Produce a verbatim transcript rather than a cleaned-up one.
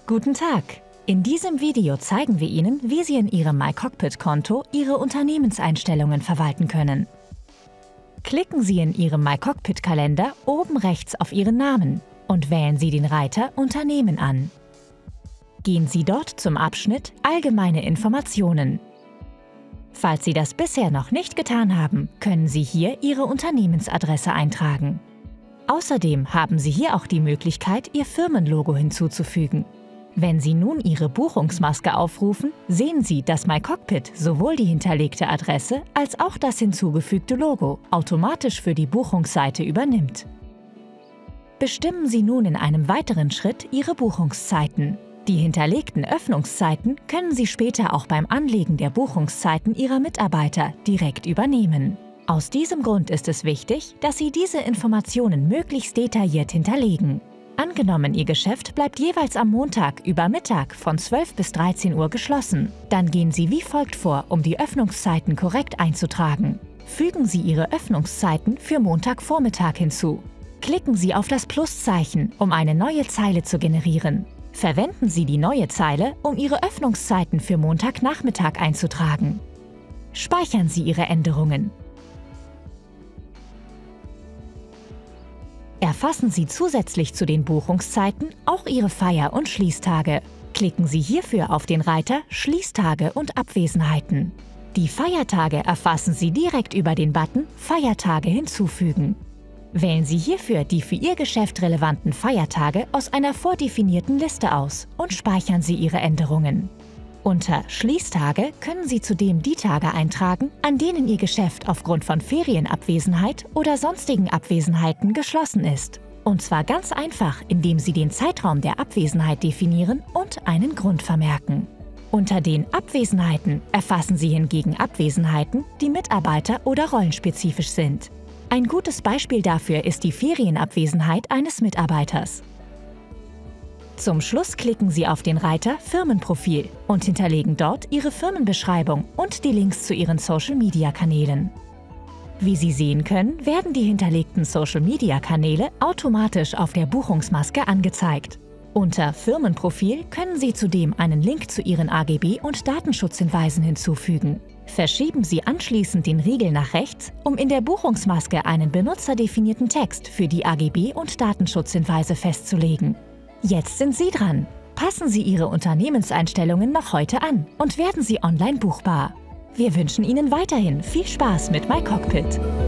Guten Tag! In diesem Video zeigen wir Ihnen, wie Sie in Ihrem MyCockpit-Konto Ihre Unternehmenseinstellungen verwalten können. Klicken Sie in Ihrem MyCockpit-Kalender oben rechts auf Ihren Namen und wählen Sie den Reiter Unternehmen an. Gehen Sie dort zum Abschnitt Allgemeine Informationen. Falls Sie das bisher noch nicht getan haben, können Sie hier Ihre Unternehmensadresse eintragen. Außerdem haben Sie hier auch die Möglichkeit, Ihr Firmenlogo hinzuzufügen. Wenn Sie nun Ihre Buchungsmaske aufrufen, sehen Sie, dass MyCockpit sowohl die hinterlegte Adresse als auch das hinzugefügte Logo automatisch für die Buchungsseite übernimmt. Bestimmen Sie nun in einem weiteren Schritt Ihre Buchungszeiten. Die hinterlegten Öffnungszeiten können Sie später auch beim Anlegen der Buchungszeiten Ihrer Mitarbeiter direkt übernehmen. Aus diesem Grund ist es wichtig, dass Sie diese Informationen möglichst detailliert hinterlegen. Angenommen, Ihr Geschäft bleibt jeweils am Montag über Mittag von zwölf bis dreizehn Uhr geschlossen. Dann gehen Sie wie folgt vor, um die Öffnungszeiten korrekt einzutragen. Fügen Sie Ihre Öffnungszeiten für Montagvormittag hinzu. Klicken Sie auf das Pluszeichen, um eine neue Zeile zu generieren. Verwenden Sie die neue Zeile, um Ihre Öffnungszeiten für Montagnachmittag einzutragen. Speichern Sie Ihre Änderungen. Erfassen Sie zusätzlich zu den Buchungszeiten auch Ihre Feier- und Schließtage. Klicken Sie hierfür auf den Reiter Schließtage und Abwesenheiten. Die Feiertage erfassen Sie direkt über den Button Feiertage hinzufügen. Wählen Sie hierfür die für Ihr Geschäft relevanten Feiertage aus einer vordefinierten Liste aus und speichern Sie Ihre Änderungen. Unter Schließtage können Sie zudem die Tage eintragen, an denen Ihr Geschäft aufgrund von Ferienabwesenheit oder sonstigen Abwesenheiten geschlossen ist. Und zwar ganz einfach, indem Sie den Zeitraum der Abwesenheit definieren und einen Grund vermerken. Unter den Abwesenheiten erfassen Sie hingegen Abwesenheiten, die mitarbeiter- oder rollenspezifisch sind. Ein gutes Beispiel dafür ist die Ferienabwesenheit eines Mitarbeiters. Zum Schluss klicken Sie auf den Reiter Firmenprofil und hinterlegen dort Ihre Firmenbeschreibung und die Links zu Ihren Social-Media-Kanälen. Wie Sie sehen können, werden die hinterlegten Social-Media-Kanäle automatisch auf der Buchungsmaske angezeigt. Unter Firmenprofil können Sie zudem einen Link zu Ihren A G B und Datenschutzhinweisen hinzufügen. Verschieben Sie anschließend den Riegel nach rechts, um in der Buchungsmaske einen benutzerdefinierten Text für die A G B und Datenschutzhinweise festzulegen. Jetzt sind Sie dran. Passen Sie Ihre Unternehmenseinstellungen noch heute an und werden Sie online buchbar. Wir wünschen Ihnen weiterhin viel Spaß mit MyCockpit.